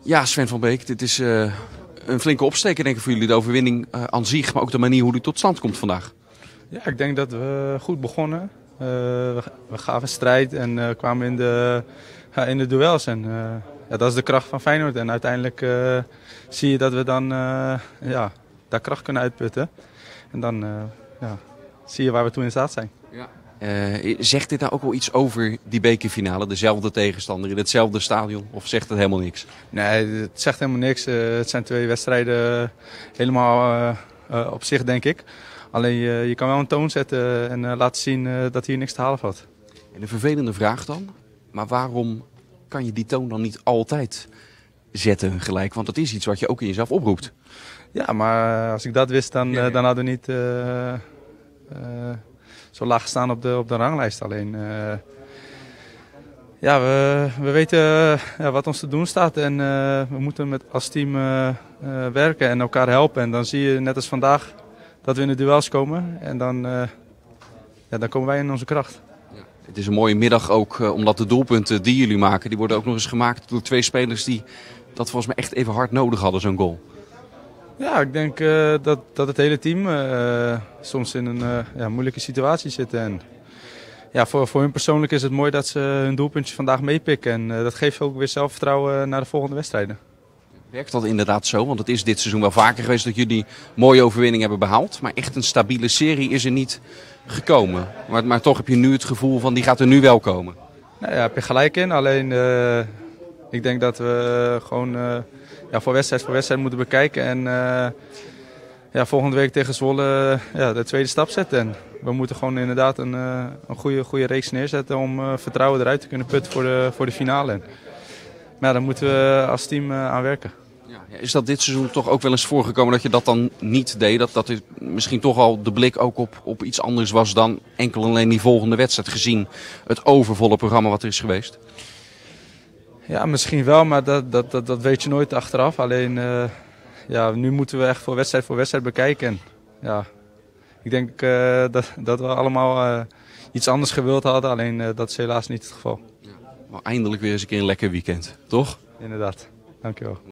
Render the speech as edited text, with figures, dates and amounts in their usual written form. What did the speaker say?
Ja, Sven van Beek, dit is een flinke opsteker denk ik voor jullie. De overwinning aan zich, maar ook de manier hoe die tot stand komt vandaag. Ja, ik denk dat we goed begonnen. We gaven strijd en kwamen in de duels. En ja, dat is de kracht van Feyenoord. En uiteindelijk zie je dat we dan daar kracht kunnen uitputten. En dan zie je waar we toe in staat zijn. Ja. Zegt dit nou ook wel iets over die bekerfinale? Dezelfde tegenstander in hetzelfde stadion? Of zegt het helemaal niks? Nee, het zegt helemaal niks. Het zijn twee wedstrijden helemaal op zich, denk ik. Alleen je kan wel een toon zetten en laten zien dat hier niks te halen valt. En een vervelende vraag dan. Maar waarom kan je die toon dan niet altijd zetten gelijk? Want dat is iets wat je ook in jezelf oproept. Ja, maar als ik dat wist, dan hadden we niet zo laag gestaan op de ranglijst. Alleen, we weten wat ons te doen staat. En we moeten als team werken en elkaar helpen. En dan zie je, net als vandaag, dat we in de duels komen. En dan komen wij in onze kracht. Ja. Het is een mooie middag ook, omdat de doelpunten die jullie maken, die worden ook nog eens gemaakt door twee spelers die dat volgens mij echt even hard nodig hadden, zo'n goal. Ja, ik denk dat het hele team soms in een moeilijke situatie zit. En ja, voor hun persoonlijk is het mooi dat ze hun doelpuntjes vandaag meepikken. En dat geeft ook weer zelfvertrouwen naar de volgende wedstrijden. Werkt dat inderdaad zo? Want het is dit seizoen wel vaker geweest dat jullie mooie overwinning hebben behaald. Maar echt een stabiele serie is er niet gekomen. Maar toch heb je nu het gevoel van die gaat er nu wel komen. Nou ja, heb je gelijk in. Alleen ik denk dat we gewoon voor wedstrijd moeten bekijken. En volgende week tegen Zwolle de tweede stap zetten. En we moeten gewoon inderdaad een goede reeks neerzetten om vertrouwen eruit te kunnen putten voor de finale. Maar daar moeten we als team aan werken. Ja, is dat dit seizoen toch ook wel eens voorgekomen dat je dat dan niet deed? Dat er misschien toch al de blik ook op iets anders was dan enkel alleen die volgende wedstrijd, gezien het overvolle programma wat er is geweest? Ja, misschien wel, maar dat weet je nooit achteraf. Alleen nu moeten we echt voor wedstrijd bekijken. En, ja, ik denk dat we allemaal iets anders gewild hadden, alleen dat is helaas niet het geval. Ja, maar eindelijk weer eens een keer een lekker weekend, toch? Inderdaad, dankjewel.